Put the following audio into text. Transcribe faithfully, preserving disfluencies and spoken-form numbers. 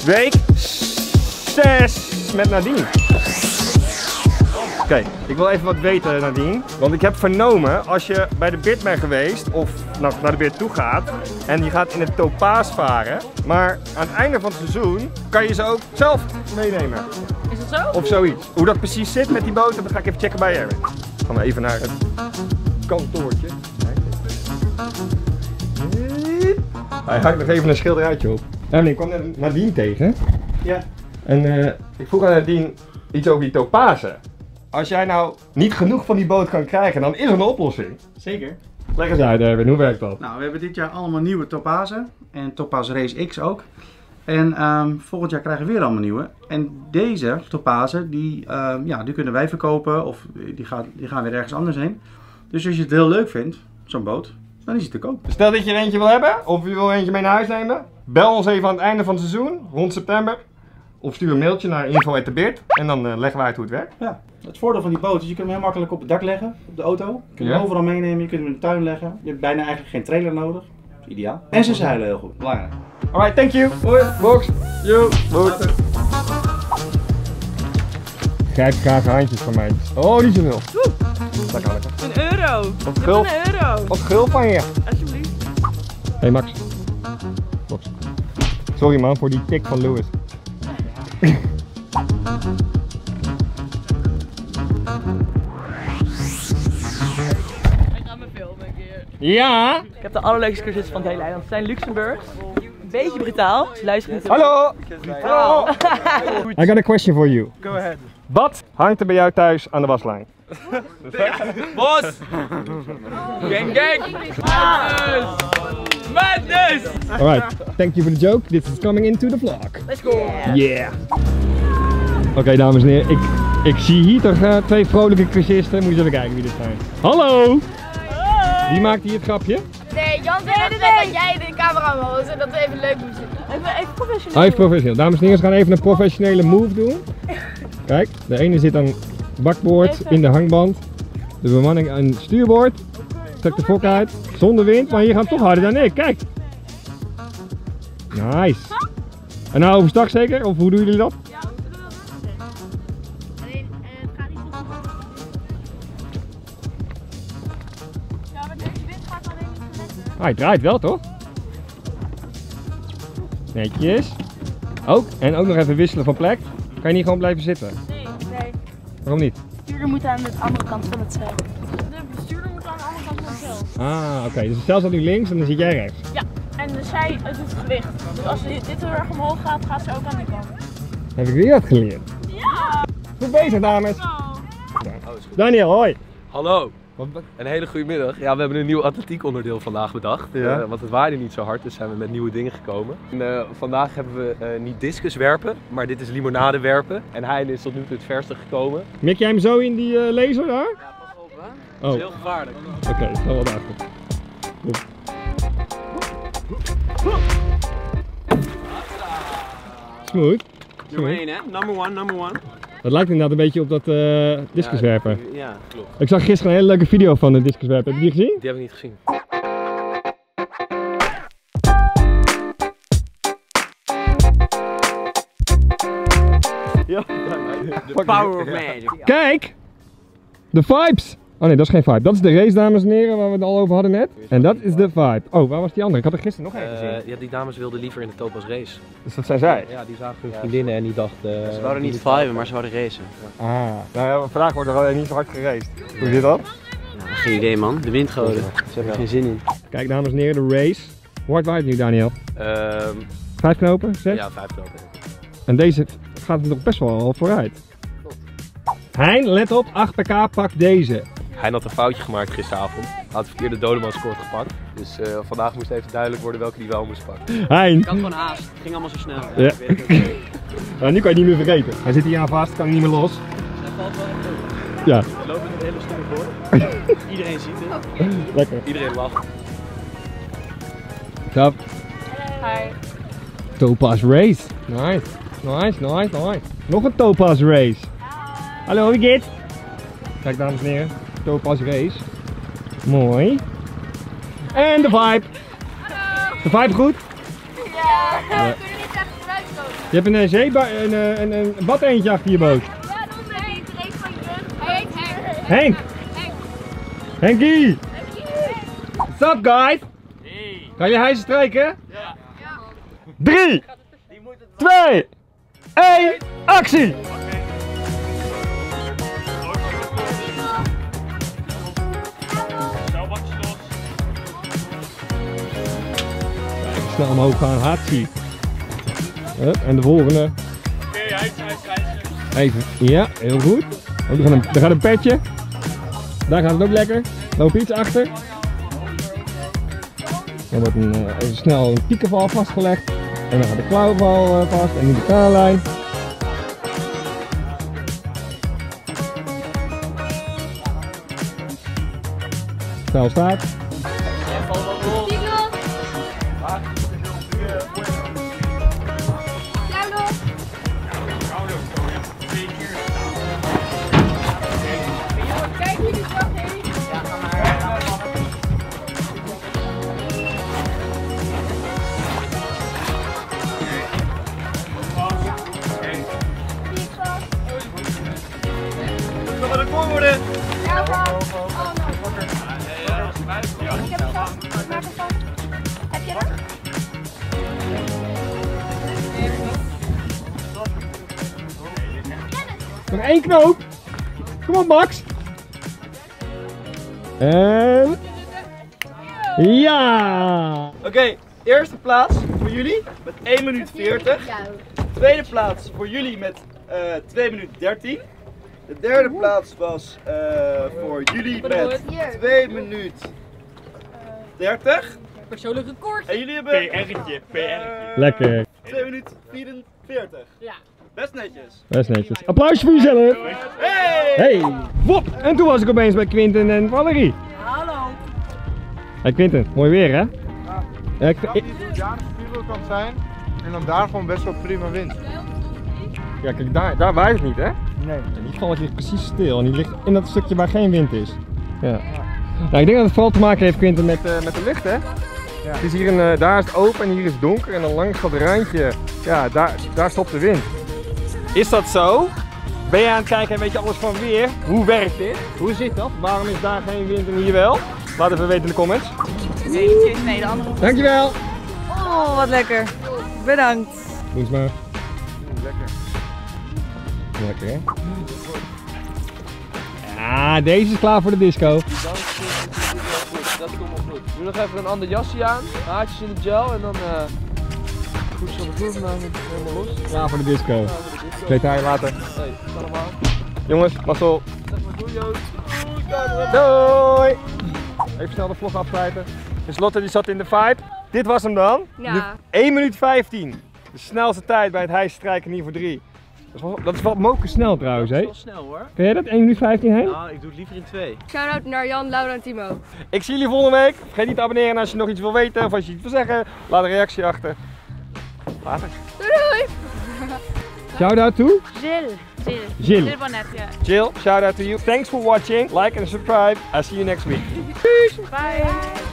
Week zes met Nadine. Oké, okay, ik wil even wat weten, Nadine. Want ik heb vernomen, als je bij de Bit bent geweest of nou, naar de Bit toe gaat en je gaat in het Topaz varen, maar aan het einde van het seizoen kan je ze ook zelf meenemen. Is dat zo? Of zoiets. Hoe dat precies zit met die boten, dat ga ik even checken bij Eric. Gaan we even naar het kantoortje. Hij hangt nog even een schilderijtje op. Evelyn, ik kwam net Nadine tegen. Ja. En uh, ik vroeg aan Nadine iets over die topazen. Als jij nou niet genoeg van die boot kan krijgen, dan is er een oplossing. Zeker. Leg eens uit, Erwin, hoe werkt dat? Nou, we hebben dit jaar allemaal nieuwe topazen. En Topaz Race X ook. En um, volgend jaar krijgen we weer allemaal nieuwe. En deze topazen, die, um, ja, die kunnen wij verkopen of die, gaat, die gaan weer ergens anders heen. Dus als je het heel leuk vindt, zo'n boot, dan is het te koop. Stel dat je er eentje wil hebben, of je wil eentje mee naar huis nemen. Bel ons even aan het einde van het seizoen, rond september. Of stuur een mailtje naar info at the bit en dan uh, leggen we uit hoe het werkt. Ja, het voordeel van die boot is je kunt hem heel makkelijk op het dak leggen, op de auto. Je kunt hem ja. overal meenemen, je kunt hem in de tuin leggen. Je hebt bijna eigenlijk geen trailer nodig. Dat is ideaal. En ze zeilen heel goed, belangrijk. Alright, thank you. Hoi, box. Yo, box. Grijp graag handjes van mij. Oh, niet zoveel. Lekker, lekker. Een euro. Wat gul. Een euro. Wat gul van je. Alsjeblieft. Hey Max. Box. Sorry man voor die tik van Louis. Hij gaat me filmen een keer. Ja. Ik heb de allerleukste cursisten van het hele eiland. Het zijn Luxemburg. Een beetje brutaal. Dus luister niet. Hallo. Hallo. I got a question for you. Go ahead. Wat hangt er bij jou thuis aan de waslijn? Bos! Gang gang! Madness! Madness! Alright, thank you for the joke. This is coming into the vlog. Let's go! Yeah! Oké okay, dames en heren, ik, ik zie hier toch uh, twee vrolijke cursisten. Moet je eens even kijken wie dit zijn. Hallo! Hoi. Wie maakt hier het grapje? Nee, Jan zei net dat jij de camera was en dat we even leuk moesten. Even, even professioneel. Oh, even professioneel. Dames en heren, we gaan even een professionele move doen. Kijk, de ene zit aan bakboord in de hangband. De bemanning aan het stuurboord. Trek de fok uit. Zonder wind, maar je gaat toch harder dan ik. Kijk. Nice. En nou overstag zeker? Of hoe doen jullie dat? Ja, we doen dat wel. Alleen, uh, het gaat niet zo goed. Ja, maar deze wind gaat alleen niet zo lekker. Ah, hij draait wel toch? Netjes. Ook. En ook nog even wisselen van plek. Kan je niet gewoon blijven zitten? Nee, nee. Waarom niet? De bestuurder moet aan de andere kant van het zeil. De bestuurder moet aan de andere kant van het zeil. Ah, oké. Okay. Dus stel staat nu links en dan zit jij rechts. Ja, en dus zij het doet gewicht. Dus als dit heel erg omhoog gaat, gaat ze ook aan die kant. Heb ik weer wat geleerd? Ja! Goed bezig, dames. Nou. Daniel, hoi. Hallo. Een hele goede middag. Ja, we hebben een nieuw atletiek onderdeel vandaag bedacht. Ja. Uh, want het waaide niet zo hard, dus zijn we met nieuwe dingen gekomen. En, uh, vandaag hebben we uh, niet discus werpen, maar dit is limonade werpen. En hij is tot nu toe het verste gekomen. Mik jij hem zo in die uh, laser daar? Ja, pas op hè. Oh. Dat is heel gevaarlijk. Oké, okay, dat is wel wat achter. Goed. Smooth. Nummer één hè? Number one, number one. Dat lijkt inderdaad een beetje op dat uh, discuswerpen. Ja, ja, klopt. Ik zag gisteren een hele leuke video van de discuswerpen. Heb je die gezien? Die heb ik niet gezien. Ja. The power of magic. Kijk! De vibes! Oh nee, dat is geen vibe. Dat is de race, dames en heren, waar we het al over hadden net. En dat is de vibe. Oh, waar was die andere? Ik had er gisteren nog één gezien. Uh, ja, die dames wilden liever in de Topaz Race. Dus dat zijn zij? Ja, die zagen hun vriendinnen en die dachten... Uh, ze wouden niet viben, maar ze wouden racen. Ah, nou ja, vandaag wordt er alleen niet zo hard geraced. Hoe zit dat? Ja, geen idee man, de windgoden. Ze hebben er geen zin in. Kijk dames en heren, de race. Hoe hard waait het nu, Daniel? Um, Vijf knopen? Zes? Ja, vijf knopen. En deze gaat nog best wel al vooruit. Hein, let op, acht pk, pak deze. Hij had een foutje gemaakt gisteravond. Hij had de verkeerde Dolemanskort gepakt. Dus uh, vandaag moest even duidelijk worden welke die wel moest pakken. Hein. Ik had gewoon haast, het ging allemaal zo snel. Ja. Nou, nu kan je het niet meer vergeten. Hij zit hier aan vast, kan hij niet meer los. Hij valt wel echt over. Ja. We lopen het hele stomme voor. Iedereen ziet het. Lekker. Iedereen lacht. Stop. Hi. Topaz Race. Nice. Nice, nice, nice. Nog een Topaz Race. Hallo, hoe geht's? Kijk dames en heren, Topaz Race. Mooi. En de vibe. De vibe goed? Ja, we kunnen niet echt vooruit Je hebt een, zeeba een, een, een bad eentje achter je boot. Ja, dat heet er een van je. Hij heet Henk. Henk! Henk. Henkie! What's up guys? Hey. Kan je hijsen strijken? Ja. drie, twee, één, actie! Snel omhoog gaan, hartstikke. Hup, en de volgende. Oké, okay, hij is even. Ja, heel goed. Oh, er, gaat een, er gaat een petje. Daar gaat het ook lekker. Loop iets achter. Dan wordt een, uh, even snel een piekenval vastgelegd. En dan gaat de klauwval uh, vast en nu de kraanlijn. Snel staat. Nog een record worden. Ja, ik heb het vast. Ik maak het vast. Heb je dat? Nog één knoop. Kom op Max. En... Ja! Oké, okay, eerste plaats voor jullie met één minuut veertig. Tweede plaats voor jullie met uh, twee minuten dertien. De derde plaats was uh, voor jullie met twee minuten dertig. Persoonlijk record. En jullie hebben... P R'tje, P R'tje. Lekker. twee minuten vierenveertig. Ja. Best netjes. Best netjes. Applausje voor jezelf. Hey! Hey! Wop! En toen was ik opeens bij Quinten en Valerie. Hallo. Hey Quinten, mooi weer hè? Ja. Ja, ik, Dat ik, die Oceaanse vuurwerk kan zijn en dan daar gewoon best wel prima wind. ja kijk, daar, daar waait het niet hè? Nee. En die val ligt precies stil en die ligt in dat stukje waar geen wind is. Ja. Nou, ik denk dat het vooral te maken heeft Quinten met, uh, met de lucht hè? Ja. Het is hier een, uh, daar is het open en hier is het donker en dan langs dat randje, ja daar, daar stopt de wind. Is dat zo? Ben je aan het kijken en weet je alles van weer? Hoe werkt dit? Hoe zit dat? Waarom is daar geen wind en hier wel? Laat even weten in de comments. Nee, nee, de andere. Dankjewel! Oh, wat lekker. Bedankt. Doe eens maar. Lekker. Lekker hè? Ja, deze is klaar voor de disco. Dat komt wel goed. Doe nog even een ander jasje aan, haartjes in de gel en dan uh, goed zo de vloer vandaan, helemaal los. Klaar voor de disco. Kleed haar later. Hey, allemaal. Jongens, mazzel. Zeg maar doei Joost. Doei! Even snel de vlog afsluiten. Dus Lotte die zat in de vibe. Dit was hem dan. Ja. De één minuut vijftien. De snelste tijd bij het hijsstrijken hier voor drie. Dat is wel, dat is wel moken snel trouwens, hè? Dat is wel snel hoor. Ken jij dat? één minuut vijftien heen? Nou, ik doe het liever in twee. Shout-out naar Jan, Laura en Timo. Ik zie jullie volgende week. Vergeet niet te abonneren als je nog iets wil weten of als je iets wil zeggen. Laat een reactie achter. Later. Doei doei! Shout out to Jill. Jill. Jill. Jill Bonnet, ja. Jill. Shout out to you. Thanks for watching. Like and subscribe. I'll see you next week. Bye.